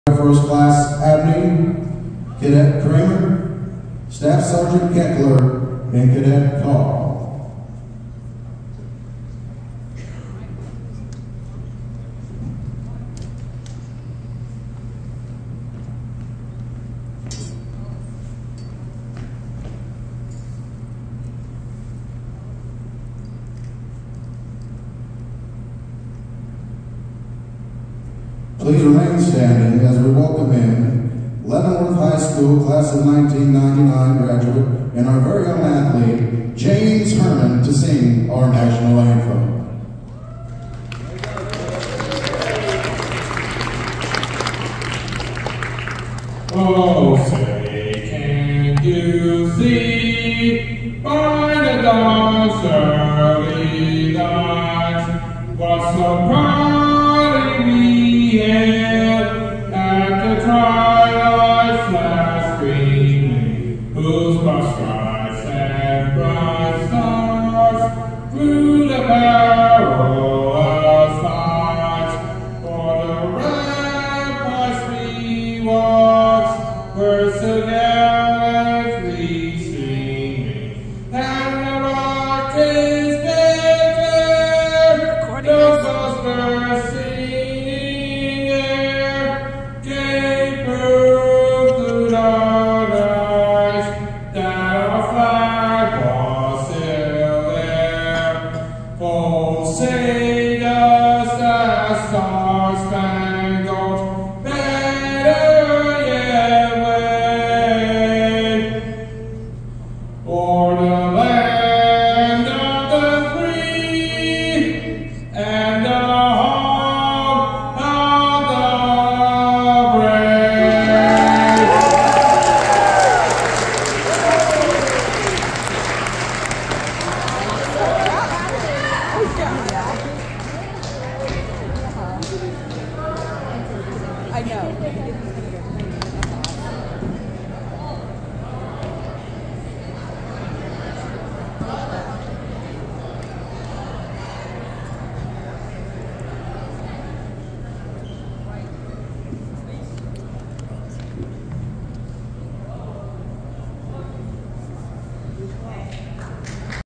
First Class Abney, Cadet Kramer, Staff Sergeant Keckler, and Cadet Carr. Please remain standing as we welcome in Leavenworth High School Class of 1999 graduate and our very own athlete, James Herman, to sing our national anthem. Oh, say, can you see by the dawn's early light what so